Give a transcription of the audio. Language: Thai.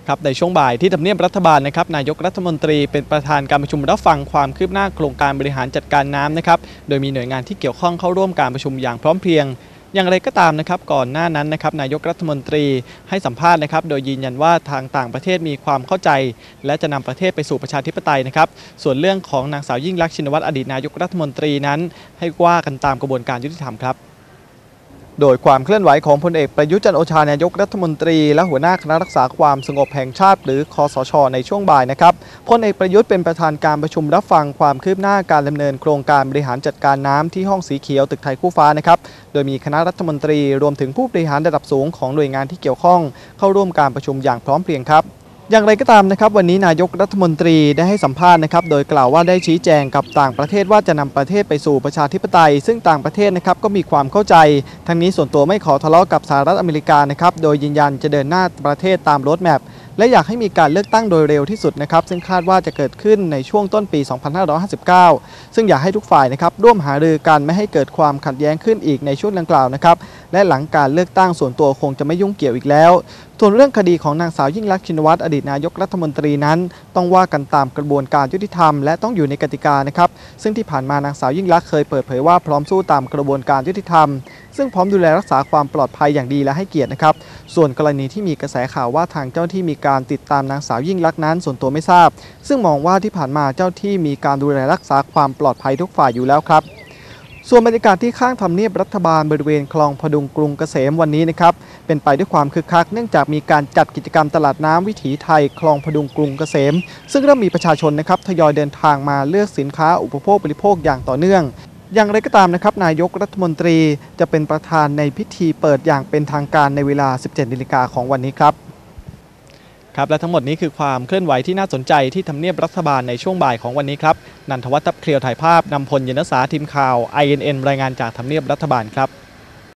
ครับในช่วงบ่ายที่ทำเนียบรัฐบาลนะครับนายกรัฐมนตรีเป็นประธานการประชุมรับฟังความคืบหน้าโครงการบริหารจัดการน้ำนะครับโดยมีหน่วยงานที่เกี่ยวข้องเข้าร่วมการประชุมอย่างพร้อมเพรียงอย่างไรก็ตามนะครับก่อนหน้านั้นนะครับนายกรัฐมนตรีให้สัมภาษณ์นะครับโดยยืนยันว่าทางต่างประเทศมีความเข้าใจและจะนำประเทศไปสู่ประชาธิปไตยนะครับส่วนเรื่องของนางสาวยิ่งลักษณ์ชินวัตรอดีตนายกรัฐมนตรีนั้นให้ว่ากันตามกระบวนการยุติธรรมครับโดยความเคลื่อนไหวของพลเอกประยุทธ์จันทร์โอชานายกรัฐมนตรีและหัวหน้าคณะรักษาความสงบแห่งชาติหรือคสช.ในช่วงบ่ายนะครับพลเอกประยุทธ์เป็นประธานการประชุมรับฟังความคืบหน้าการดำเนินโครงการบริหารจัดการน้ำที่ห้องสีเขียวตึกไทยคู่ฟ้านะครับโดยมีคณะรัฐมนตรีรวมถึงผู้บริหารระดับสูงของหน่วยงานที่เกี่ยวข้องเข้าร่วมการประชุมอย่างพร้อมเพรียงครับอย่างไรก็ตามนะครับวันนี้นายกรัฐมนตรีได้ให้สัมภาษณ์นะครับโดยกล่าวว่าได้ชี้แจงกับต่างประเทศว่าจะนำประเทศไปสู่ประชาธิปไตยซึ่งต่างประเทศนะครับก็มีความเข้าใจทั้งนี้ส่วนตัวไม่ขอทะเลาะกับสหรัฐอเมริกานะครับโดยยืนยันจะเดินหน้าประเทศตามโรดแมพและอยากให้มีการเลือกตั้งโดยเร็วที่สุดนะครับซึ่งคาดว่าจะเกิดขึ้นในช่วงต้นปี 2559 ซึ่งอยากให้ทุกฝ่ายนะครับร่วมหารือกันไม่ให้เกิดความขัดแย้งขึ้นอีกในช่วงดังกล่าวนะครับและหลังการเลือกตั้งส่วนตัวคงจะไม่ยุ่งเกี่ยวอีกแล้วส่วนเรื่องคดีของนางสาวยิ่งลักษณ์ชินวัตรอดีตนายกรัฐมนตรีนั้นต้องว่ากันตามกระบวนการยุติธรรมและต้องอยู่ในกติกานะครับซึ่งที่ผ่านมานางสาวยิ่งลักษณ์เคยเปิดเผยว่าพร้อมสู้ตามกระบวนการยุติธรรมซึ่งพร้อมดูแลรักษาความปลอดภัยอย่างดีและให้เกียรตินะครับส่วนกรณีที่มีกระแสข่าวว่าทางเจ้าที่มีการติดตามนางสาวยิ่งลักษณ์นั้นส่วนตัวไม่ทราบซึ่งมองว่าที่ผ่านมาเจ้าที่มีการดูแลรักษาความปลอดภัยทุกฝ่ายอยู่แล้วครับส่วนบรรยากาศที่ข้างทำเนียบรัฐบาลบริเวณคลองพดุงกรุงเกษมวันนี้นะครับเป็นไปด้วยความคึกคักเนื่องจากมีการจัดกิจกรรมตลาดน้ำวิถีไทยคลองพดุงกรุงเกษมซึ่งเริ่มมีประชาชนนะครับทยอยเดินทางมาเลือกสินค้าอุปโภคบริโภคอย่างต่อเนื่องอย่างไรก็ตามนะครับนายกรัฐมนตรีจะเป็นประธานในพิธีเปิดอย่างเป็นทางการในเวลา 17 นาฬิกาของวันนี้ครับและทั้งหมดนี้คือความเคลื่อนไหวที่น่าสนใจที่ทำเนียบรัฐบาลในช่วงบ่ายของวันนี้ครับนันทวัฒน์ทัพเคลียวถ่ายภาพนำพลยนสาทีมข่าว INN รายงานจากทำเนียบรัฐบาลครับ